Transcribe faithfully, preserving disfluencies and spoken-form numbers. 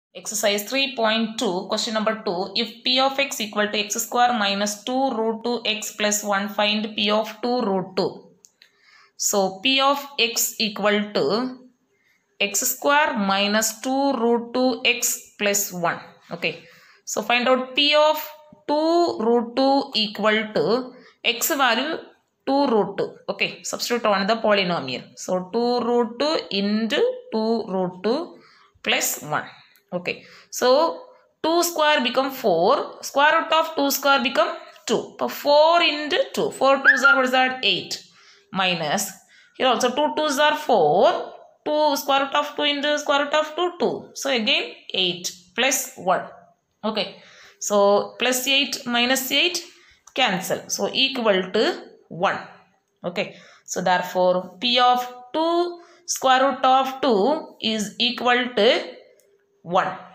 Exercise three point two, question number two. If p of x equal to x square minus two root two x plus one, find p of two root two. So, p of x equal to x square minus two root two x plus one. Okay. So, find out p of two root two equal to x value two root two. Okay. Substitute on the polynomial. So, two root two into two root two plus one. Okay. So, two square become four. Square root of two square become two. So, four into two. four twos are what is that? eight. Minus. Here also two twos are four. two square root of two into square root of two, two. So, again eight plus one. Okay. So, plus eight minus eight cancel. So, equal to one. Okay. So, therefore, p of two square root of two is equal to one.